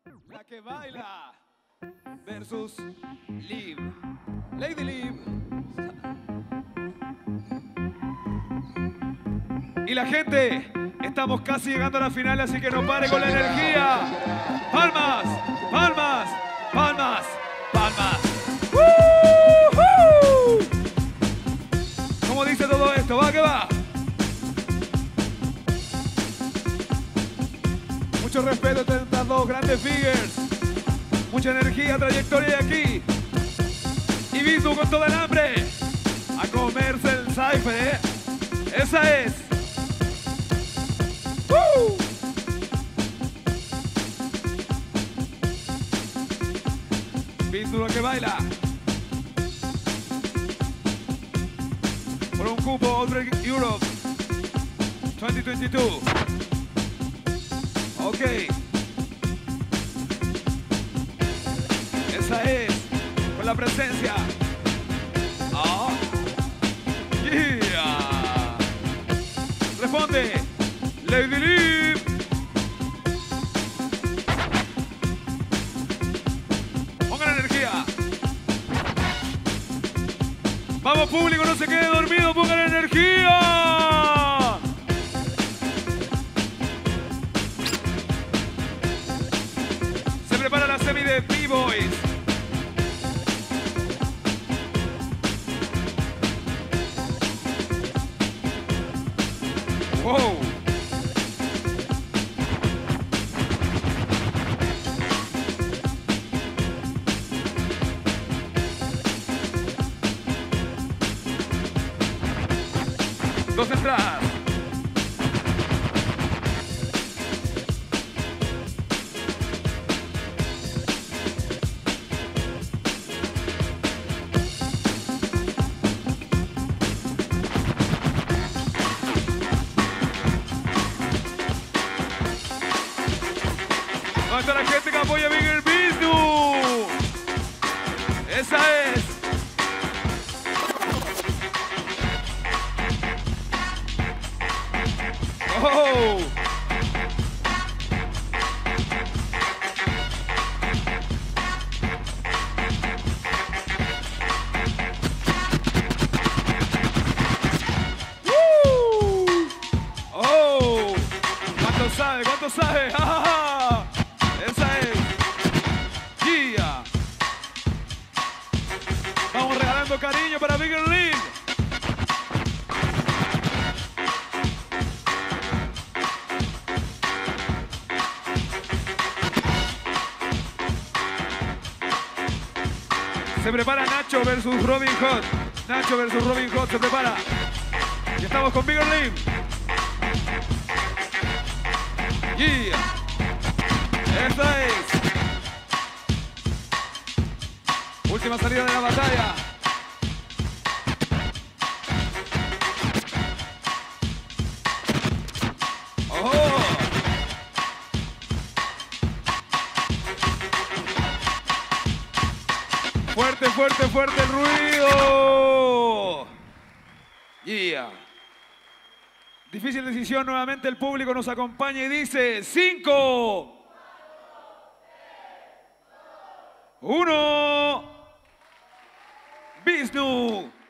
La que baila versus Liv. Lady Liv. Y la gente, estamos casi llegando a la final, así que no pare con la energía. Palmas, palmas, palmas, palmas. ¡Woohoo! ¿Cómo dice todo esto? ¿Va que va? Mucho respeto entre estas dos grandes figures. Mucha energía, trayectoria de aquí. Y Bisnu con toda el hambre. A comerse el Cypher, ¿eh? Esa es. Bisnu lo que baila. Por un cupo Outrage Europe 2022. Ok. Esa es. Con la presencia. Oh. Yeah. Responde. Lady Liv. Pongan energía. Vamos público, no se quede dormido, pongan energía. Se prepara la semi de B-Boys. Wow. Dos entradas. ¿Dónde está la gente que apoya a Bigger Bisnu? Esa es. Oh. Oh. ¿Cuánto sabe? ¿Cuánto sabe? ¡Ah! Esa es. Yeah. Vamos regalando cariño para Bigger Liv. Se prepara Nacho versus Robin Hood. Nacho versus Robin Hood se prepara. Y estamos con Bigger Liv. Yeah. Esta es. Última salida de la batalla. Oh. Fuerte, fuerte, fuerte el ruido. Yeah. Difícil decisión, nuevamente el público nos acompaña y dice 5, 1, Bisnu.